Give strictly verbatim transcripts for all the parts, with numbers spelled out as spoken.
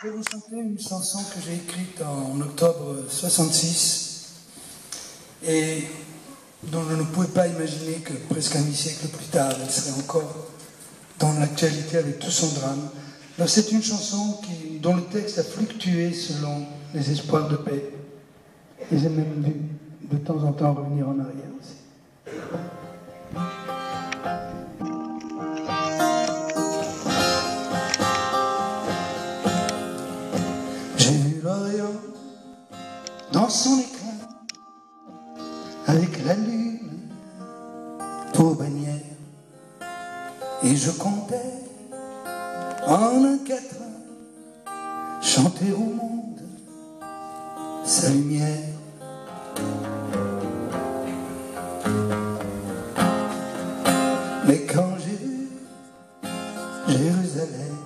Je vais vous chanter une chanson que j'ai écrite en octobre soixante-six et dont je ne pouvais pas imaginer que presque un demi-siècle plus tard, elle serait encore dans l'actualité avec tout son drame. Alors c'est une chanson qui, dont le texte a fluctué selon les espoirs de paix. Et j'ai même dû de temps en temps revenir en arrière aussi. J'ai vu l'Orient dans son éclat, avec la lune pour bannière, et je comptais en un quatrain chanter au monde sa lumière. Mais quand j'ai vu Jérusalem,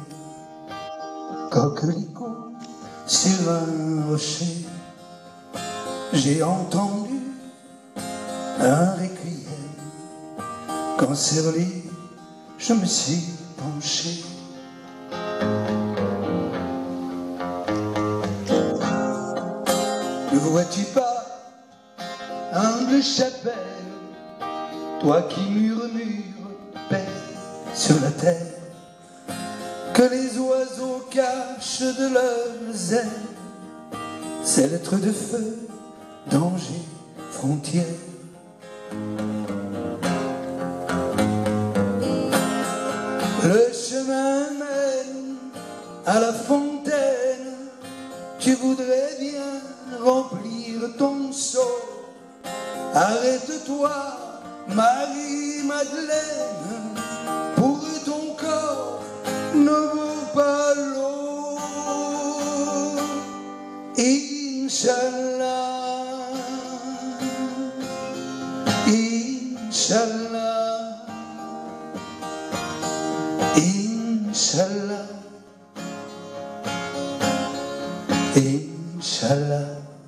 coquelicot sur un rocher, j'ai entendu un requiem. Quand sur lui je me suis penché, ne vois-tu pas, humble chapelle, toi qui murmures paix sur la terre, que les oiseaux cachent de leurs ailes ces lettres de feu, danger, frontière. Le chemin mène à la fontaine, tu voudrais bien remplir ton seau. Arrête-toi, Marie-Madeleine, pour ton corps ne vaut pas l'eau. Inch'Allah, Inch'Allah, Inch'Allah, Inch'Allah.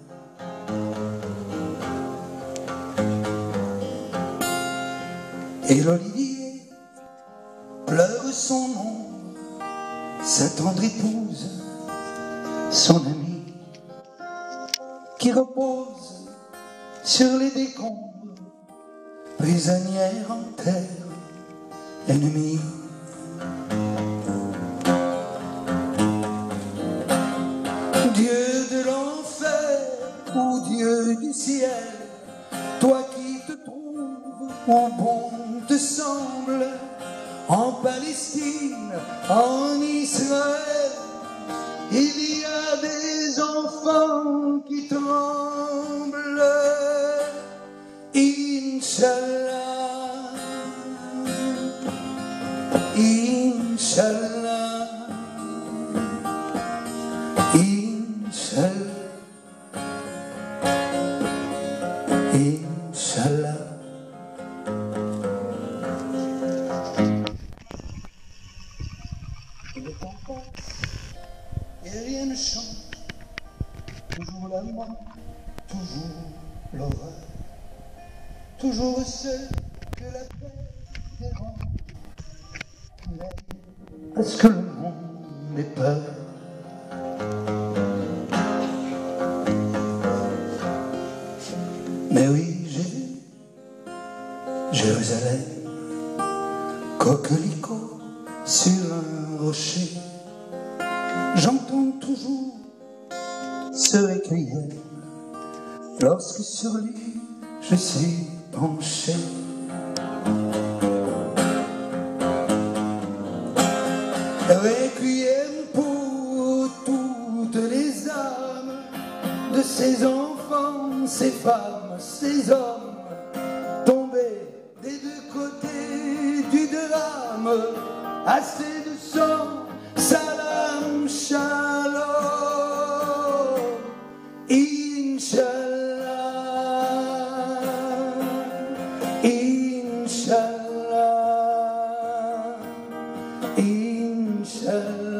Et l'olivier pleure son ombre, sa tendre épouse, son amie, qui repose sur les décombres, prisonnière en terre ennemie. Dieu de l'enfer ou Dieu du ciel, toi qui te trouves où bon te semble, en Palestine, en Israël, il y a des enfants qui tremblent. Inch'Allah, Inch'Allah, Inch'Allah, Inch'Allah. Le temps passe et rien ne change, toujours la mort, toujours l'horreur, toujours seul que la paix dérange, à ce que le monde ait peur. Mais oui, j'ai vu Jérusalem, coquelicot sur un rocher. J'entends toujours ce requiem lorsque sur lui je suis penché. Requiem pour toutes les âmes de ces enfants, ces femmes, ces hommes tombés des deux côtés du drame. Assez de sang, salam, shalom, Inch'Allah, Inch'Allah, Inch'Allah.